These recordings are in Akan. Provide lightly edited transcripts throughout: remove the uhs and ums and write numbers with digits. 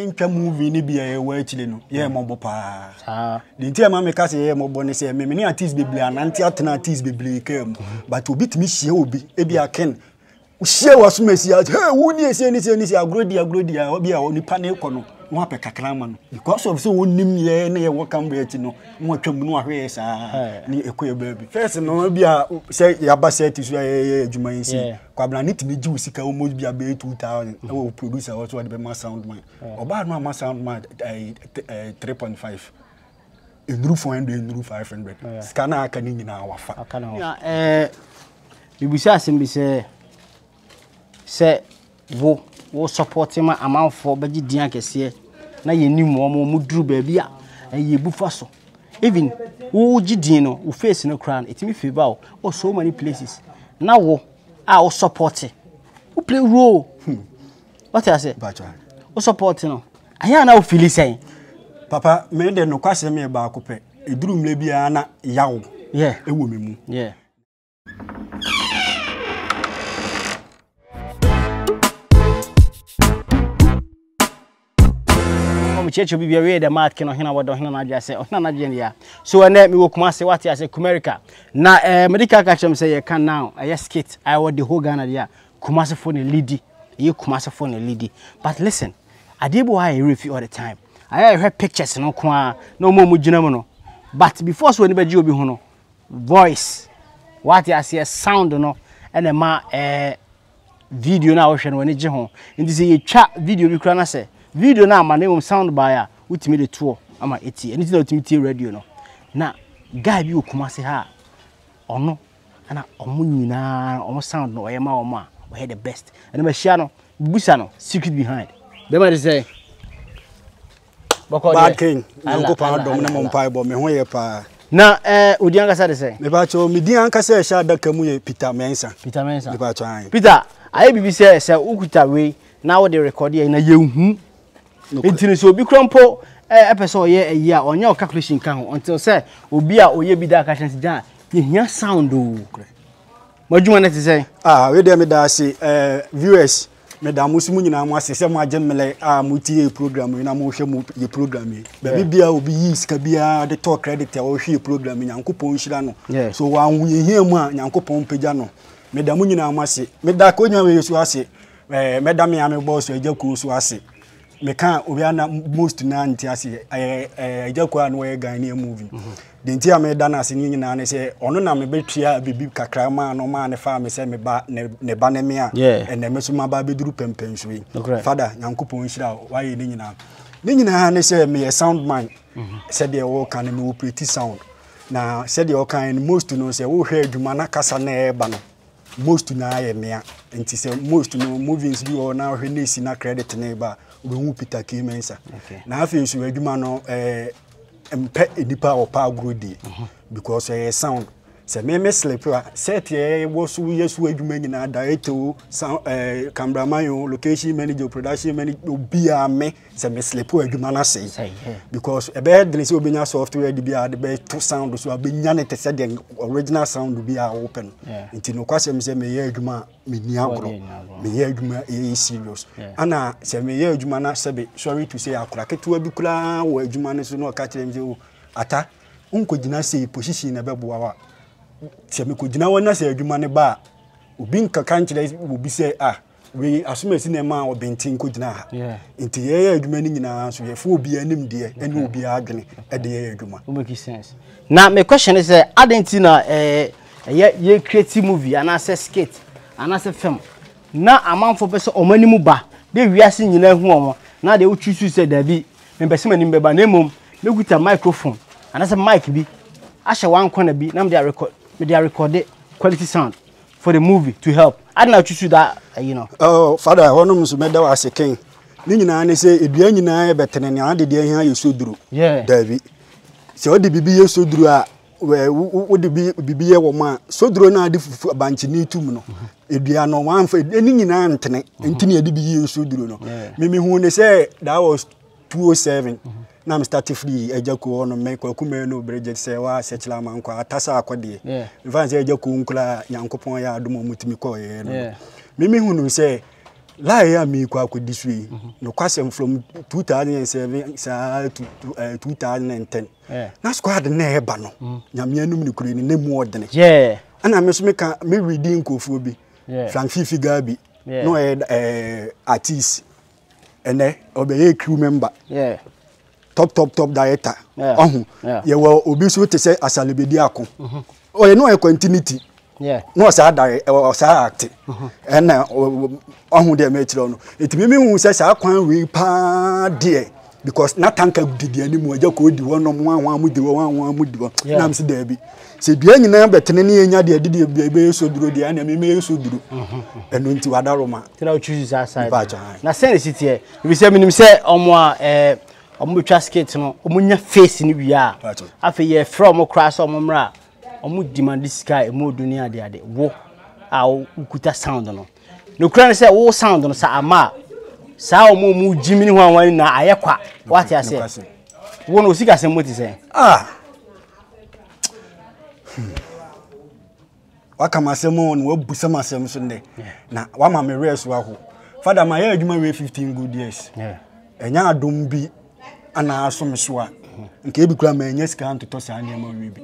ntwa movie ni bia ye wa chile no ye mobo pa the ntia ma me ka se ye mobo ne se me ni artist be blia nanti atena artist be blia kam but obi timi hie obi e bia ken hie waso mesi hey woni ese ni agrodi obi a onipa ne ko no no apɛ kakra ma no because of so wonim ye na ye welcome be ati no mo atwam no ahwe saa ni ekoye baby first no bia say ya ba set so ye adwuma yin kwabla ne timi ji usika almost bia be 2000 o producer also the be sound man oba no ma sound man 3.5 enduru 400 enduru 500 scanner aka ni nyina wafa bibusa asembi se wo support ma amanfo beji dian kese na ye ni mo duru ba bia ye bufa so even wo gidin no wo face no crown etimi favor o so many places na wo wo support wo play role what I say wo support no aya na wo feel say papa me de no kwase me ba akopɛ eduru mle bia na yawo ewo memu Checho bibia we dermadking no hina wodo hina na jase hina na je ya so na me wo Kumasi what ya say Kumerica na medical catchem say you can now skit I want the whole Ghana there Kumasi for the leady you Kumasi for the leady but listen I dey bo I review all the time I heard pictures no kwa no mo mugina mo no but before so anybody obi ho no voice what ya say sound no and ma video na wo hwe no ani je ho ndi say you twa video bi kura na say video na ma name sound by utimi the tour ama eti anything ultimate radio no na guy bi Kumasi ha ono ana omo nyina omo sound no oyema omo a we the best and ma share no busa no secret behind be ma say bad king nko pa dom na mo mpa bo me ho ye pa na odi anka de say me ba cho me di anka say sha daka mu ye Peter Mensa me ba cho an Peter aye bibi say ukuta we na wo the record ye na yehu Intini so obi krampo episode ye a year on your calculation kan until say obi a oye bi da ka chance dan hia sound o madwuma na te say we dey me da say viewers me da musumu nyina mo ase se mo agemele mo tie program na mo hwe mo ye program yi ba bia obi yi sika bia de talk credit a wo hwe program nyankopon hira no so wa hu ye hia mu a nyankopon pagya no me da mo nyina mo ase me da ko nya we yesu ase me da me ame boss ajaku so ase me can obiana most na ntiase ejakwa no we Ghanaian movie de ntia me da na ase ni nyina na se ono na me betua bibi kakra ma no ma ne fa me se me ba ne ba ne me a ene me so ma ba beduru pempen so yi father nyankopon hira wa ye ni nyina ne se me sound man se de wo kan me operate sound na se de wo kan most no se wo hwe adwuma na kasa na e ba no most na ye me a nti se most no movies bi o na hwe na si na credit na ba we Peter Mensa na afi so adwuma no empe edipa opa agrodi because sound se me slip set wo so yesu adwuma nyina director sound cameraman location manager production manager obia me se me slip adwuma na sei because e be de se obenya software di bia de be to sound so abenya ne te se the original sound bia open nti no kwase me se me ye adwuma me ni agro me ye adwuma e serious ana se me ye adwuma na sebe sorry to say akura ketua bi kula wo adwuma ne so no ka kire me ata unko gina sei position na be boa se me ko gina wona se adwuma ne ba obi nka kan kire obi se we asumasi na ma obentin ko gina ha nti ye adwuma ni nyina so ye fo obi anim de ene obi adwene e de ye adwuma o make sense now my question is adentina ye creative movie and as skit and as film na amanfo pese omanimu ba de wiase nyina hu omo na de uchusu se dabi me pese manim be ba na mom me guta microphone and as mic bi ashe wan kona bi na me dey record quality sound for the movie to help I don't choose that you know father honum so meda wa seken ni nyina ne se edua nyina e betene ne ade de hia yesoduru davi se odi bibi yesoduru a odi bibi ye wo ma soduru na ade fufu abanchi ni tum no edua no wan fa ni nyina ntene ntini ade bibi yesoduru no mimi hu ne se that was 207 na me start free ejako ono me kwakume no brejet se wa sechila mankwa atasa akode mfa se ejako nkula nyankopon ya adomo mutimi ko ye no mimi hunu se lie me kwa this way. No question from 2007 to 2010. Na squad na eba no. Nyame anum ni kure ni nemu odene. Yeah. Ana me so me reading kofu bi. Frank Fifi Gabi. No artist. Ene obeye crew member. Yeah. Top director. Ye wo obi so te say asalebedi ako. Oh, you know a continuity. Yeah. No sa direct or sa act. And on the metro no. It me who says I kwan we pa there because na tanka did anymore just go di one mu di one mu di one. Na am se there bi. Se bia nyina betene ne nya de de be so duro de na me so duro. Eno nti wadaroma. Ti na choose that side. Na say city here. We say minim say omo a omo betwa skate no omo nya face ni wi a. Afa ye from cross omo mra. Omo demand sky emo dunia de wo a ukuta sound no. No kran say wo sound no sa ama. Sa omo mu jimini ho anwan na ayekwa. What you say? Wo no sika sem moti say. Wakamasemo no wabusama asem so nde. Na wa ma me rest wa ho. Father my adwuma we 15 good years. Enya adom bi ana aso so a. Nke bi kura ma enya sika antoto sa na ma wi bi.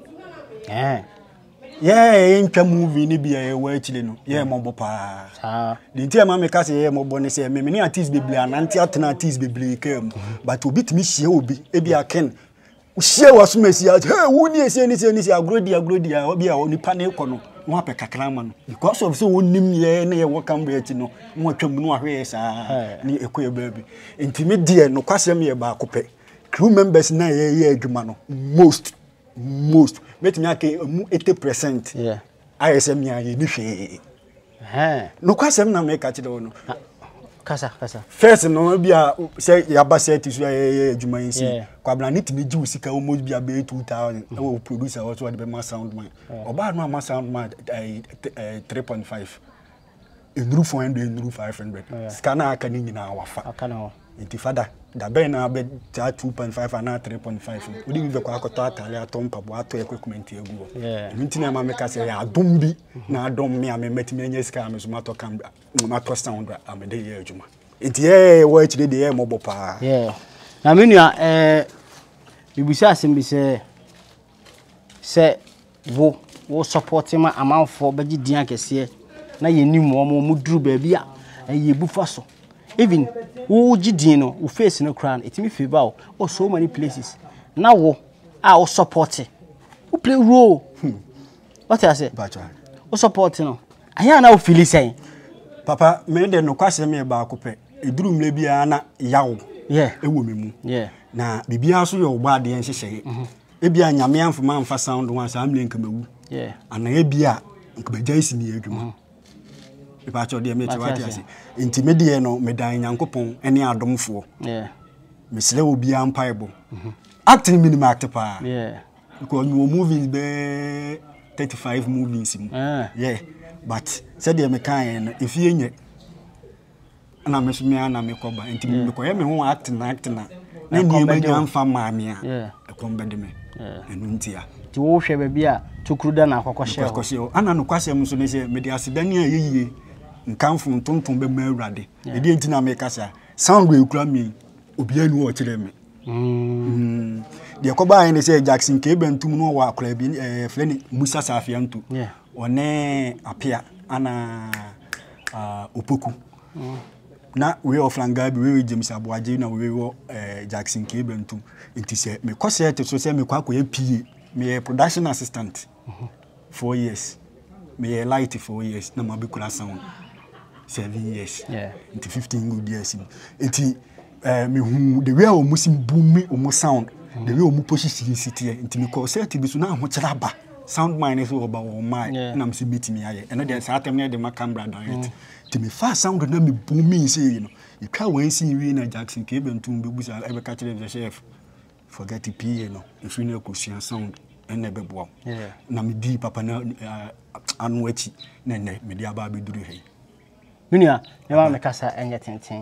Ntwa movie ni bia ye wa chile no. Mobo pa. The ntia ma me ka se mobo ne se me ni artist beble ananti atena artist beble kam. But obi timi hie obi e bia ken. Uhie wa so mesi hey woni ese ni se agrodi obi a onipa na ekono. No apɛ kakra ma no because of so wonim ye na ye welcome break no mo atwam no ahwe sa ni ekoye baby ntimi de no kwasem ye ba akopɛ crew members na ye adwuma no most metimi ake 80% ISM ya ye ni hwe no kwasem na make ati do no kasa first no bia say ya ba set so ye adwuma yin kwabla ni timi ji usika almost bia be 2000 we producer also the be sound man oba no ma sound man 3.5 enru 400 enru 500 scanner aka ni nyina wafa akana enti father da be na be 2.5 and 3.5 odi bi kwa akoto atale atompa bo ato equipment egu enti na ma meka say ya adom bi na adom me ametimi anya sika me so mato kam mato sound amede ye adwuma enti wo achire de ye mobo pa na menua bibusa asem bi se wo support ma amanfo beji dian kese na ye nim mo duru ba bia ye bufa so even wo gidin no wo face no crown it me favor o so many places na wo wo support wo play role what I say wo support no aya na wo feel say papa me de no kwase me ba akopɛ eduru mle bia na yawo ewo memu na bibia so ye oba de nhyehyɛ ebia nyame amfama amfa sound one sa amle nkamawu ana ebia nkabagya isi ni adwuma ba cho de me che wati ase enti me de no me dan nyankopon ene adomfo mesle obi ampaibo acting minimum act pa because no movies be 35 movies but said de me kan no if ye nye ana me so me ana me koba enti me ko ye me ho acting na na ndi me amfa maame a ekombede me enu ntia ti wo hwe ba bia tokuruda na akokɔhye ana no kwasɛ mu so ne se me de asedani a yeyie nkanfo ntonton be ma awurade e de ntina me kasa sound we kura mi obi anu o kire me de ko ba ne se Jackson ke bentum no wa akora bi fleni Musa Safia ntu one apia ana opoku na we of Langabi we James Abuaje na we Jackson ke bentum nti se me kose te so se me kwa koye PA me production assistant 4 years me light 4 years na mabikura sound 7 years into 15 good years enti me hu the way o musim boom o sound the way o mu position city enti me ko set bi so na ho kira ba sound mine so oba o mai na me se betimi aye eno de sa atem ne de ma camera direct ti me fa sound na me boom say you know you try when see we na Jackson ke bentum be busa e be ka kire the chef forget the PA no if you no question sound ene be bo na me di papa na anu achi na ne me di aba be duru he Minia, never make us any thing.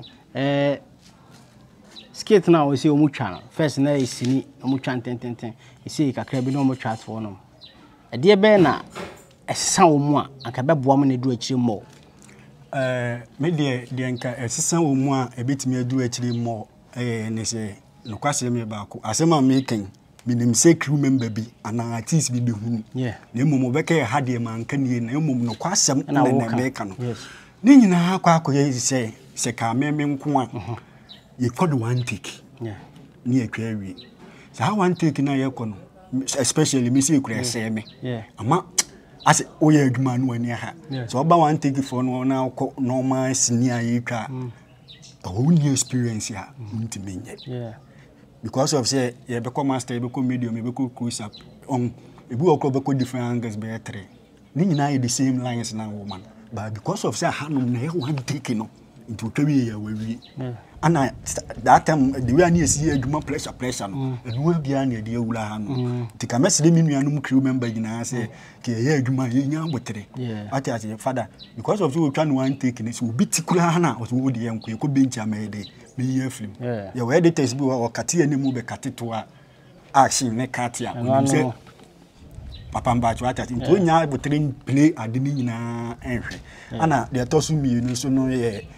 Skate now, we see Omuchan. First, na is sini Omuchan 10. You see, a crab no more chat for them. A dear Bena, a sound more, and Cabab woman do a chill more. me de nka esesa wo mu a ebetimi adu akiri mo ne se no kwase me ba ko asema making minim say crew member bi ana artist bi behunu na emom beka ha de man ka nie na emom no kwasem na me ka no ni nyina akwa akoye se ka me nko a ye code one take ni atwa awie sa one take na ye ko no especially me say kura se me ama as oye adwuma no ani ha so oba one take for no na normal senior ye twa a whole new experience ya ntimenye because of say you become master, you become medium, you become cruise up on if you become different angles by three. Then the same lines now, woman. But because of say I one taking no into 3 years we and that time the way I see a juma pressure no and we be an idea ula no to come see me no crew member in say ke here juma nya botre what I say father because of you trying one taking it will be tikula na was wo de enko e ko bench amede me year film yeah we editors bi o kate animu be kate to a action ne kate a say papa mbacho atati nto nya botre play adini nyina enhwe ana de tosu mi no so no ye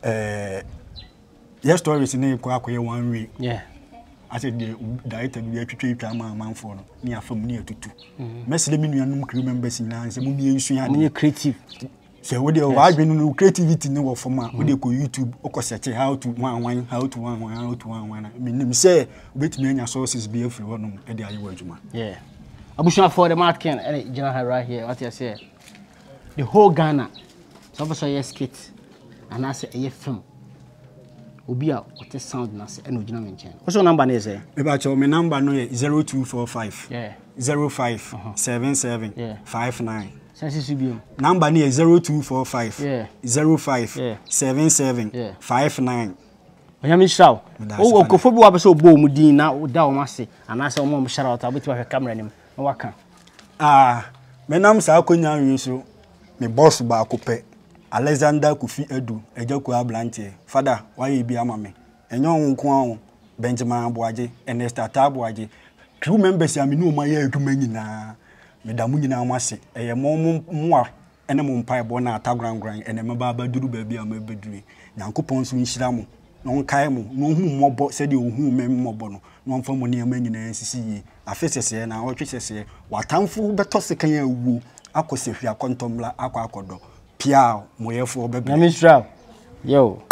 yes stories in a one way. Yeah. I said the director be atwitwa man for no ni afam ni atutu. Mess le menu anum crew members in na say mu bi ensu ya ni creative. Say we dey wa adwenu no creativity no wo forma we dey ko YouTube o search how to one me nim say obetumi anya sources be afri wono e dey ayewa adwuma. Yeah. Abusha for the market and general right here what you say. The whole Ghana. So for yes skit and I say a film. Obia what the sound na say eno gina menchen. What's your number na say? Me ba cho me number no 0245 05 77 59. Sense biom. Number na 0245 05 77 59. Onyame shraw. O okofo bi wa be so bo mu din na da o mase ana say o mo shara out abeti wa camera nim na waka. Me nam sa akonya nwiso me boss ba akopɛ Alexander Kufi Edu ejaku ablantie father why bi amame enyo nko an Benjamin Aboaje Ernest Ataboaje crew members aminu ma ya adwuma nyina medamu nyina amase eye mo ene mo mpa ebo na atagran ene meba baduru ba bi amabeduru Nyankopɔn so nhira mo no nkae mo no hu mmɔbɔ sɛ de ohu mmɔbɔ no no mfa mo ne ama nyina sisi yi afesese na otwesese watamfo beto sekan awu akosehwi akontombla akwa akodo Piao, Moyefo, baby. Yo.